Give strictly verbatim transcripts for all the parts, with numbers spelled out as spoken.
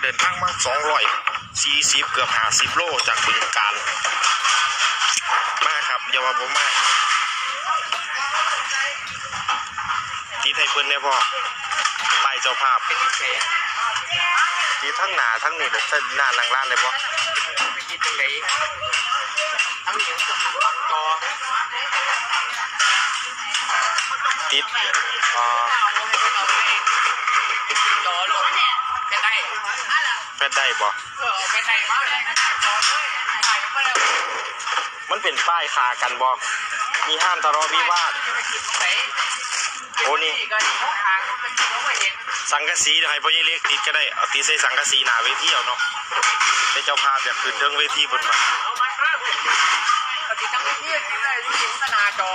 เดินทางมาสองร้อยสี่สิบเกือบห้าสิบโลจากบึงกาฬมาครับอย่าว่าผมมาที่ไทยเพื่อนเนี่ยพ่อไปเจ้าภาพที่ทั้งหนาทั้งนี่เลยทั้งหน้าหลังร้านเลยพ่อติดอ๋อเป็นได้เป็นได้บ่มันเป็นป้ายคากันบ่มีห้ามทะเลาะวิวาทโอ้นี่สังกะสีให้พ่อใหญ่เล็กติดก็ได้เอาติดใส่สังกะสีหนาเวทีเอาเนาะเป็นเจ้าภาพอยากขึ้นเทิงเวทีบนมาติดทั้งเวทีได้รู้สึกสนาจอ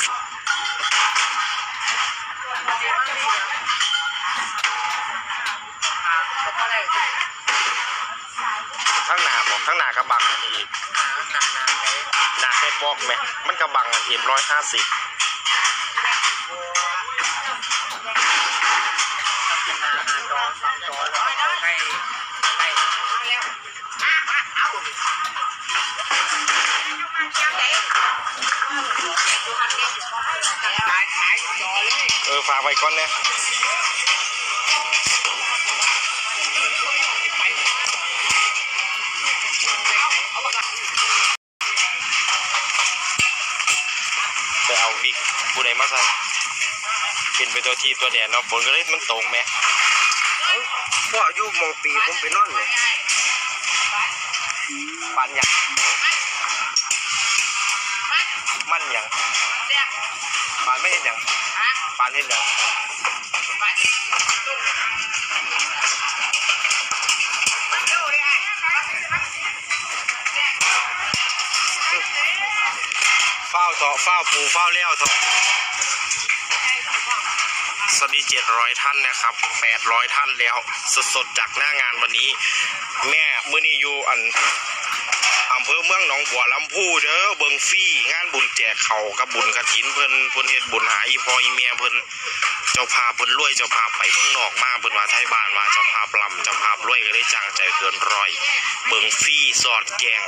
ทั้งหนาบอกทั้งหนากระบังอันนี้หนาแค่บอกไหมมันกระบังอันเอ็มร้อยห้าสิบเออฝากไว้ก่อนเนี่ยไปเอาวิกผู้ใดมาใส่เป็นไปตัวทีตัวแดดเนาะฝนก็เลยมันตกไหมพ่ออยู่มองปีผมไปนอนเลยปานยังมันยังปานไม่เห็นยังปานเห็นยังเฝ้าต่อเฝ้าปูเฝ้าเลี้ยวต่อสวัสดีเจ็ดร้อยท่านนะครับแปดร้อยท่านแล้วสดๆจากหน้างานวันนี้แม่มื้อนี้อยู่อันอำเภอเมืองหนองบัวลำพูเด้อเบิงฟี่งานบุญแจกเขากับบุญกฐินเพิ่นเพิ่นเฮ็ดบุญหาอีพ่ออีเมียเพิ่นเจ้าภาพเพิ่นรวยเจ้าภาพไปเมืองนอกมาเพิ่นว่าไทยบ้านว่าเจ้าภาพลำเจ้าภาพรวยก็เลยจ้างใจเกินร้อยเบิงฟี่สอดแกง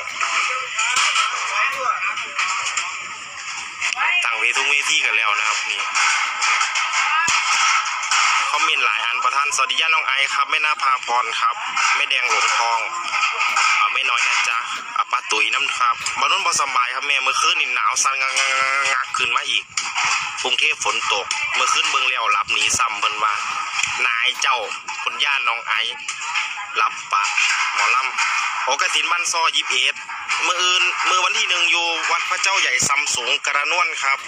ตั้งเวทีเวทีกันแล้วนะครับนี่คอมเมนต์หลายอันประธานสวัสดีย่าน้องไอครับแม่นาภาพรครับแม่แดงหลงทองอ่าไม่น้อยนะจ๊ะอ่าป้าตุ๋ยน้ำครับบ้านนู้นพอสบายครับแม่เมื่อคืนนี่หนาวสั่นงักงักขึ้นมาอีกกรุงเทพฝนตกเมื่อคืนเบิ่งแล้วหลับหนีซ้ำเพิ่นว่านายเจ้าคุณย่าน้องไอรับปะหมอลำโอกฐินบ้านซ้อยิบเอ็ดเมื่ออื่นเมื่อวันที่หนึ่งอยู่วัดพระเจ้าใหญ่ซัมสูงกระนวนครับ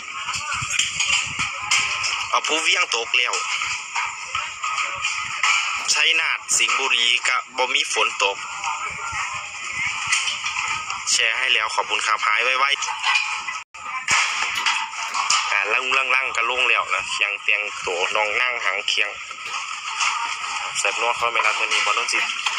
เอาผู้เวียงตกแล้วชัยนาทสิงห์บุรีกะบ่มีฝนตกแชร์ให้แล้วขอบคุณครับหายไวๆอ่าลั่งลั่งลั่งกระลงแล้วนะเคียงเตียงโตนองนั่งหางเคียงเสร็จนัวเขาไม่รัดมือนี้บอลน้องจิต